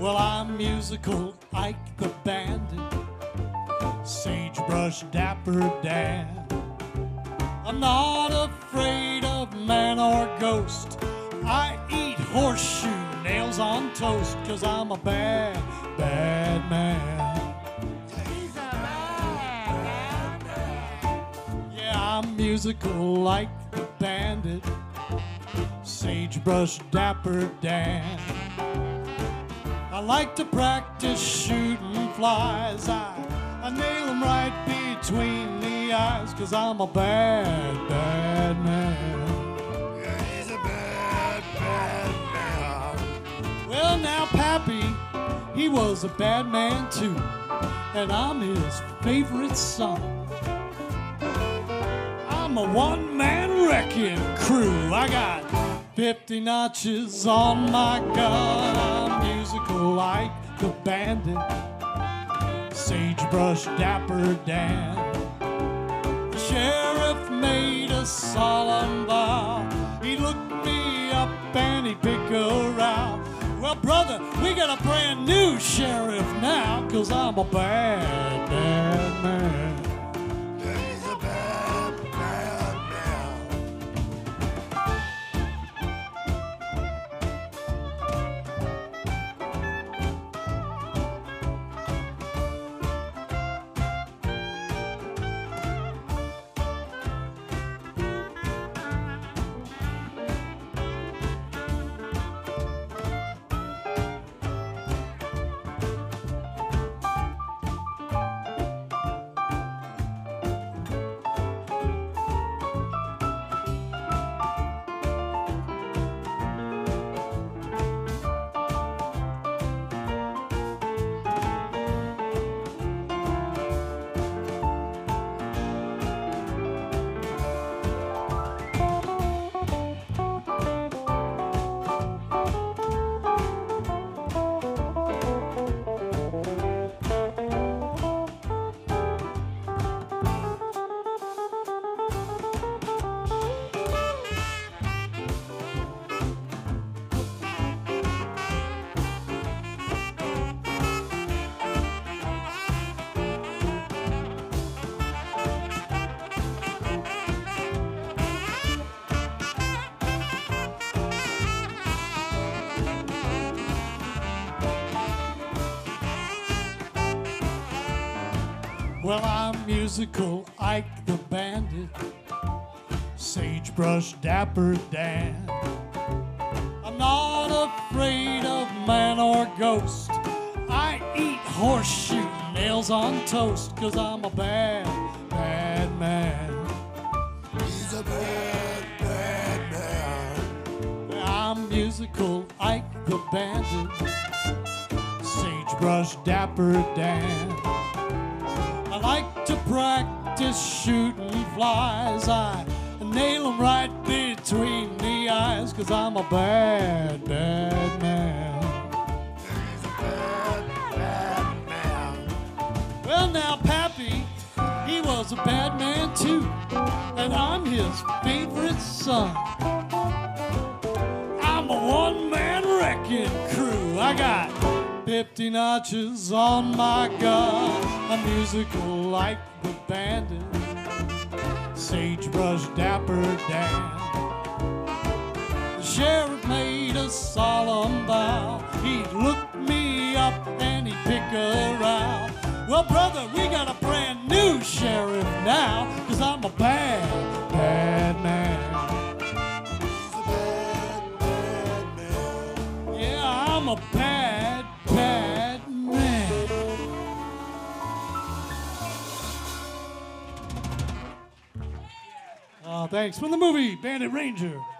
Well, I'm musical Ike the Bandit, Sagebrush Dapper Dan. I'm not afraid of man or ghost. I eat horseshoe nails on toast, 'cause I'm a bad, bad man. He's a bad man. Yeah, I'm musical like the Bandit, Sagebrush Dapper Dan. I like to practice shooting flies. I nail them right between the eyes, 'cause I'm a bad, bad man. Yeah, he's a bad, bad man. Well, now, Pappy, he was a bad man too, and I'm his favorite son. I'm a one-man wrecking crew. I got 50 notches on my gun. I'm musical like the Bandit, Sagebrush Dapper Dan. The sheriff made a solemn vow. He looked me up and he picked a row. Well, brother, we got a brand new sheriff now, 'cause I'm a bad, bad man. Yeah, he's a bad, bad man. Well, I'm musical Ike the Bandit, Sagebrush Dapper Dan. I'm not afraid of man or ghost. I eat horseshoe nails on toast, 'cause I'm a bad, bad man. He's a bad, bad man. I'm musical Ike the Bandit, Sagebrush Dapper Dan. I like to practice shooting flies. I nail them right between the eyes, 'cause I'm a bad, bad man. He's a bad, bad man. Well, now, Pappy, he was a bad man too, and I'm his favorite son. I'm a one-man wrecking crew. I got 50 notches on my gun. I'm musical like the Bandit, Sagebrush Dapper Dan. The sheriff made a solemn vow. He'd look me up and he'd pick a row. Well, brother, we got a brand new sheriff now, 'cause I'm a bad, bad man. He's a bad, bad man. Yeah, I'm a bad, bad man. Oh, thanks. From the movie Bandit Ranger.